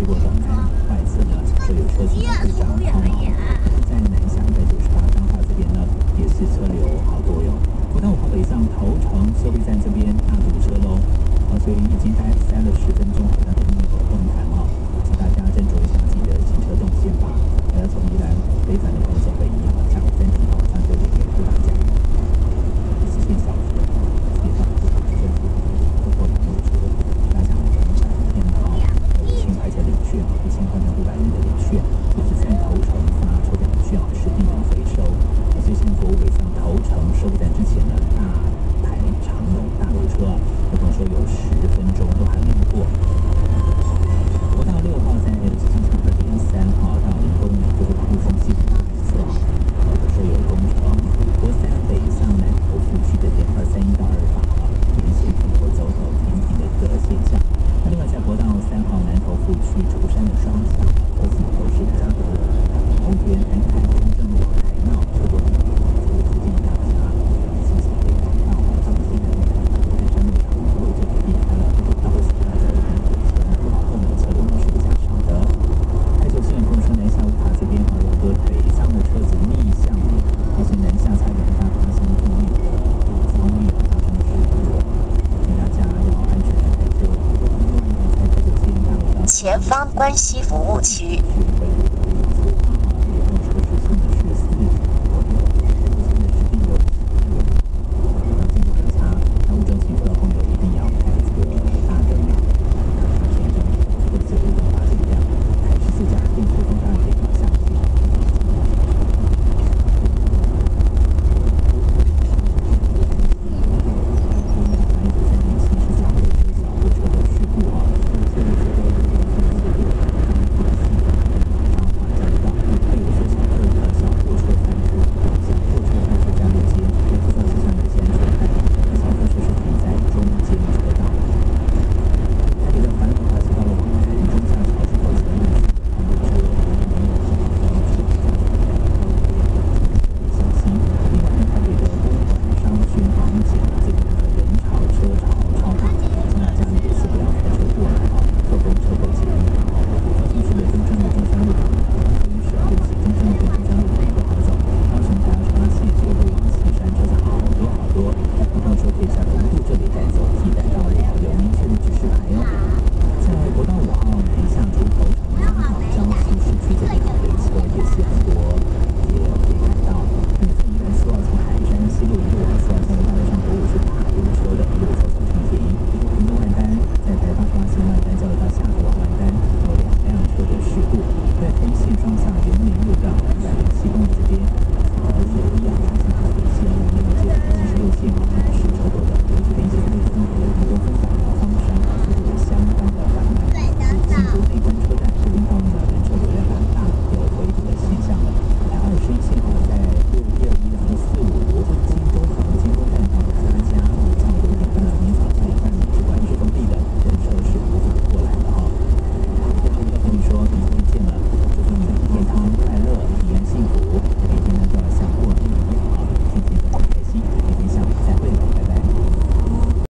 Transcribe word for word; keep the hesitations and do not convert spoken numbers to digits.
结果往南外侧呢就有车型故障，好在南向在九十八彰化这边呢也是车流好多哟。国道五号北上头城收费站这边大堵车喽，啊，所以已经大概塞了十分钟，好像都没有动弹哦，请大家斟酌一下自己的行车动线吧。还要从宜兰北返的朋友走北宜，下午三点到晚上九点给出大家。时间小时，街上不打车，不过有车，大家很天好，有一千块钱领券，一千块钱五百元的领券，就是在头城发抽奖券是定额回收。所以现在国五北上头城收费站之前呢，大排长龙大堵车，有朋友说有十分钟都还没有过。国道六号在机场二点三号到林公里，就是普丰西路四号，呃，说有工程。国三北上南投副区的点二三一到二八号，沿线可能会走走停停的一个现象。那另外在国道三号南投副区竹山的双向，这四都是加多的。桃园南坎中正路海闹车多，这个附近大家谢谢可以看到，他们现在那个南山路上路就避开了，到时大家有看车呢，后面的车流呢是比较少的。开九线公车南下乌塔这边，好，有个北上的车子逆向的，但是南下差点大发生后面的遭遇发生事故，请大家要安全的开车。另外呢，在开九线大路上前方关西服务区。